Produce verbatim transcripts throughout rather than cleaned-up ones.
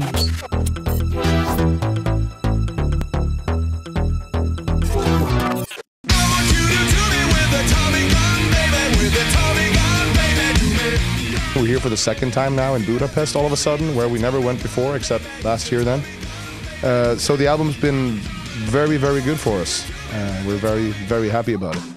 We're here for the second time now in Budapest all of a sudden, where we never went before except last year then. Uh, so the album's been very, very good for us. Uh, we're very, very happy about it.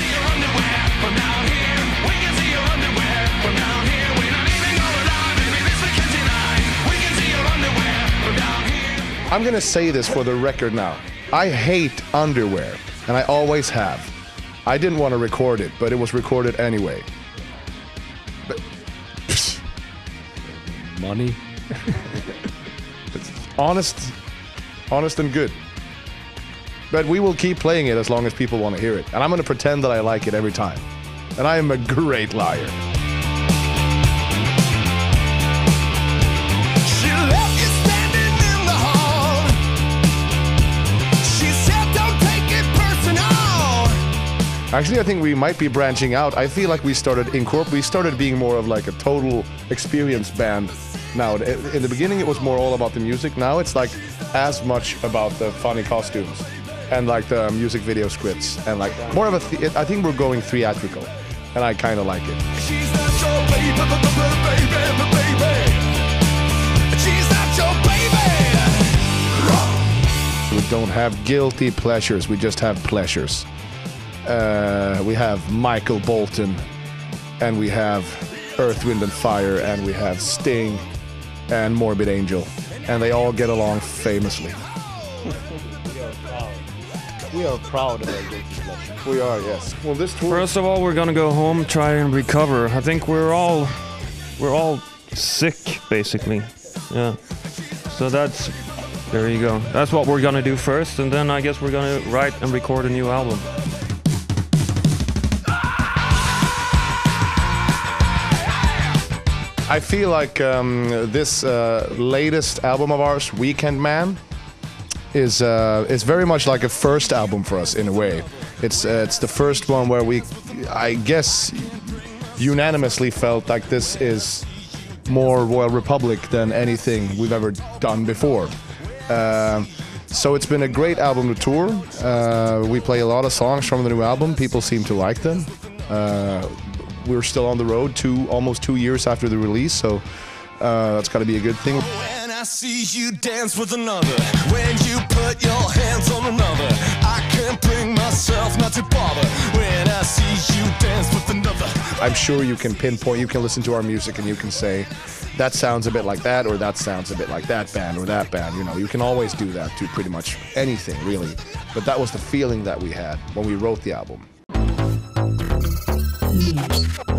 I'm gonna say this for the record now. I hate underwear, and I always have. I didn't want to record it, but it was recorded anyway. But, money. It's honest, honest and good. But we will keep playing it as long as people want to hear it. And I'm going to pretend that I like it every time. And I am a great liar. She left you standing in the hall. She said don't take it personal. Actually, I think we might be branching out. I feel like we started incorpor- we started being more of like a total experience band. Now, in the beginning, it was more all about the music. Now it's like as much about the funny costumes and like the music video scripts and like more of a. Th- I think we're going theatrical, and I kind of like it. She's not your baby, baby, baby. She's not your baby. We don't have guilty pleasures. We just have pleasures. Uh, we have Michael Bolton, and we have Earth, Wind and Fire, and we have Sting and Morbid Angel, and they all get along famously. We are proud of our guilty pleasure. We are, yes. Well, this tour. First of all, we're gonna go home, try and recover. I think we're all we're all sick, basically. Yeah. So that's there you go. That's what we're gonna do first, and then I guess we're gonna write and record a new album. I feel like um, this uh, latest album of ours, Weekend Man, is uh, is very much like a first album for us in a way. It's uh, it's the first one where we, I guess, unanimously felt like this is more Royal Republic than anything we've ever done before. Uh, so it's been a great album to tour. Uh, we play a lot of songs from the new album. People seem to like them. Uh, We're still on the road two, almost two years after the release, so uh, that's got to be a good thing. When I see you dance with another, when you put your hands on another, I can't bring myself not to bother. When I see you dance with another, I'm sure you can pinpoint, you can listen to our music and you can say, that sounds a bit like that, or that sounds a bit like that band, or that band. You know, you can always do that to pretty much anything, really. But that was the feeling that we had when we wrote the album. News.